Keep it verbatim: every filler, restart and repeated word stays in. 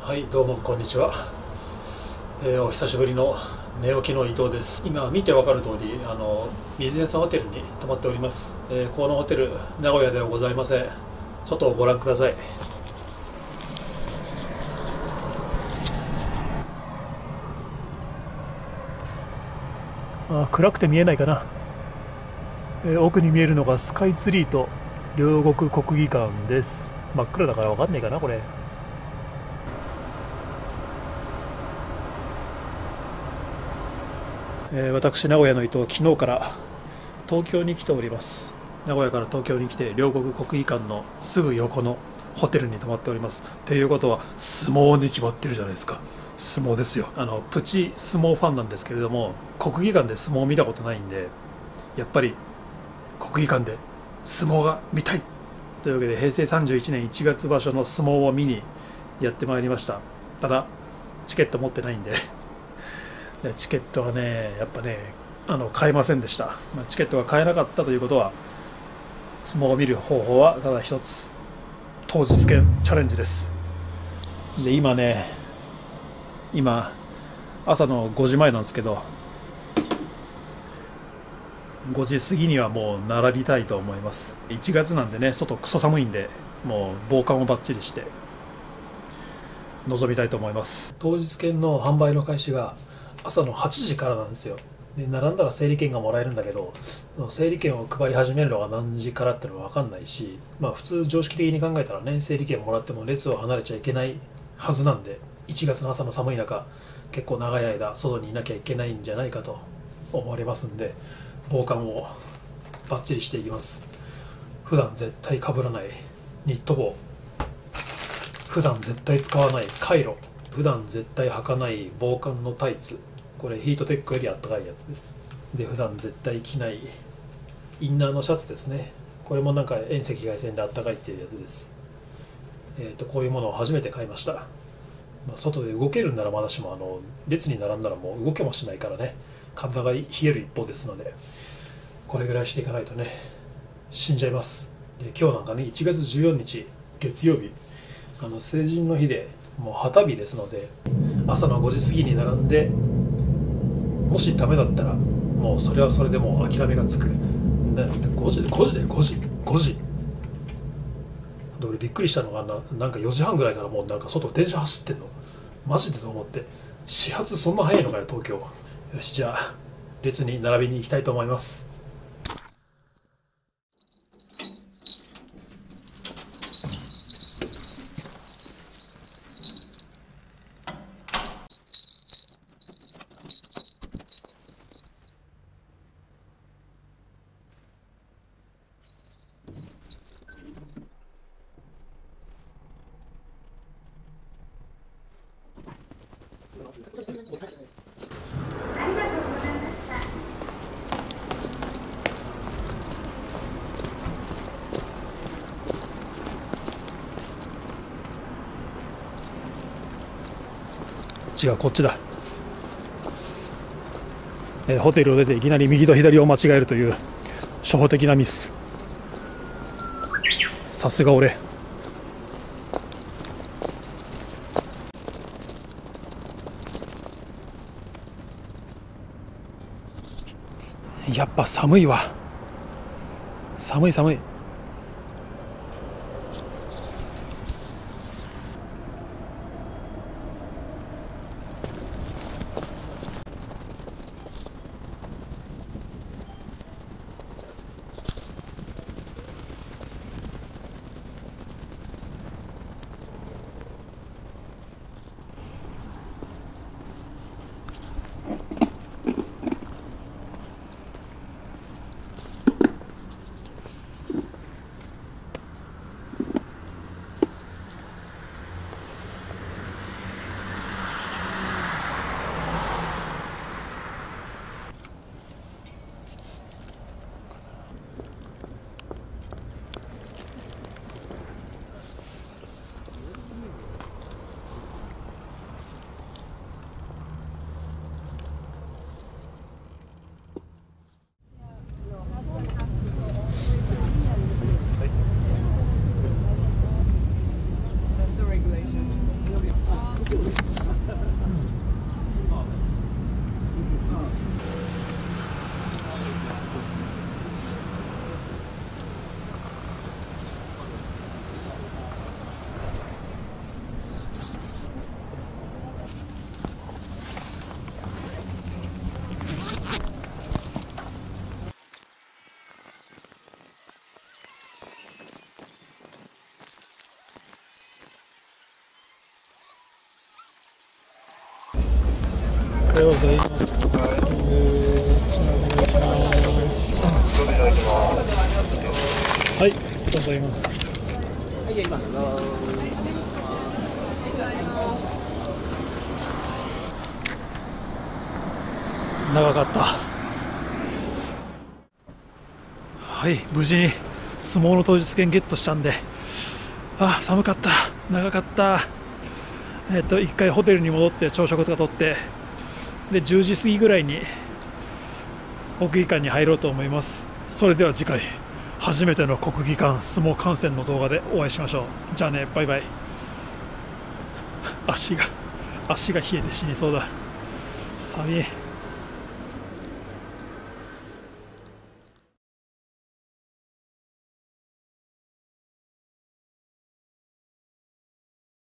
はい、どうもこんにちは、えー、お久しぶりの寝起きの伊藤です。今見てわかる通り、あのビジネスホテルに泊まっております。えー、このホテル名古屋ではございません。外をご覧ください。あ、暗くて見えないかな。えー、奥に見えるのがスカイツリーと両国国技館です。真っ暗だからわかんないかなこれ。えー、私名古屋の伊藤、昨日から東京に来ております。名古屋から東京に来て両国国技館のすぐ横のホテルに泊まっております。ということは相撲に決まってるじゃないですか。相撲ですよ。あのプチ相撲ファンなんですけれども、国技館で相撲を見たことないんで、やっぱり国技館で相撲が見たいというわけで、平成さんじゅういちねんいちがつ場所の相撲を見にやってまいりました。ただチケット持ってないんでチケットはね、やっぱね、あの買えませんでした。まあ、チケットが買えなかったということは、相撲を見る方法はただ一つ、当日券チャレンジです。で、今ね、今、朝のごじまえなんですけど、ごじ過ぎにはもう並びたいと思います。いちがつなんでね、外クソ寒いんで、もう防寒をバッチリして、臨みたいと思います。当日券の販売の開始が朝のはちじからなんですよ。で、並んだら整理券がもらえるんだけど、整理券を配り始めるのが何時からっていうのは分かんないし、まあ普通常識的に考えたらね、整理券もらっても列を離れちゃいけないはずなんで、いちがつの朝の寒い中、結構長い間外にいなきゃいけないんじゃないかと思われますんで、防寒をバッチリしていきます。普段絶対被らないニット帽、普段絶対使わないカイロ、普段絶対履かない防寒のタイツ、これヒートテックよりあったかいやつです。で、普段絶対着ないインナーのシャツですね。これもなんか遠赤外線であったかいっていうやつです。えーとこういうものを初めて買いました。まあ、外で動けるんならまだしも、あの列に並んだらもう動けもしないからね、体が冷える一方ですので、これぐらいしていかないとね、死んじゃいます。で、今日なんかね、いちがつじゅうよっか月曜日、あの成人の日で、もう旗日ですので、朝のごじ過ぎに並んで、もしダメだったらもうそれはそれでもう諦めがつく。ごじでごじでごじごじで、俺びっくりしたのがな、なんかよじはんぐらいからもうなんか外電車走ってんのマジでと思って、始発そんな早いのかよ東京。よし、じゃあ列に並びに行きたいと思います。違う、こっちだ。えー、ホテルを出ていきなり右と左を間違えるという初歩的なミス。さすが俺。やっぱ寒いわ。寒い寒い。 がとうございます。えー、こちらお願いします。はい、ありがとうございます。長かった。はい、無事に相撲の当日券ゲットしたんで、あ、寒かった、長かった。えっと一回ホテルに戻って朝食とかとって、でじゅうじ過ぎぐらいに国技館に入ろうと思います。それでは次回初めての国技館相撲観戦の動画でお会いしましょう。じゃあね、バイバイ。足が足が冷えて死にそうだ。寒い。